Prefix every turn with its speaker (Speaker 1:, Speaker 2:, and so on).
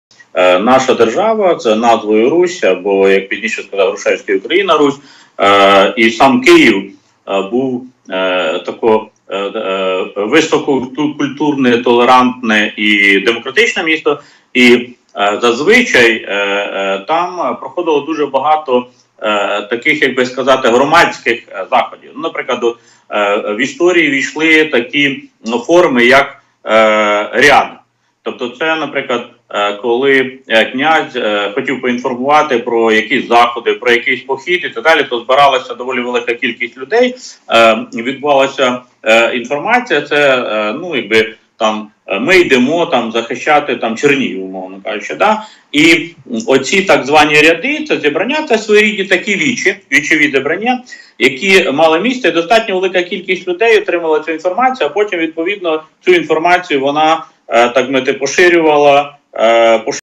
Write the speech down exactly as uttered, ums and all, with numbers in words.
Speaker 1: Е, наша держава за назвою Русь, або, як пізніше сказав Грушевський, Україна Русь, е, і сам Київ е, був е, тако е, е, висококультурне, толерантне і демократичне місто, і е, зазвичай е, е, там проходило дуже багато е, таких, як би сказати, громадських заходів. Ну, наприклад, е, в історії війшли такі ну, форми, як е, ряд. Тобто це, наприклад, коли князь хотів поінформувати про якісь заходи, про якийсь похід і так далі, то збиралася доволі велика кількість людей, відбувалася інформація, це, ну, якби, там, ми йдемо там захищати там Чернігів, умовно кажучи, да? І оці так звані ряди, це зібрання, це своєрідні такі вічі, вічові зібрання, які мали місце, і достатньо велика кількість людей отримала цю інформацію, а потім, відповідно, цю інформацію вона, так мити, поширювала,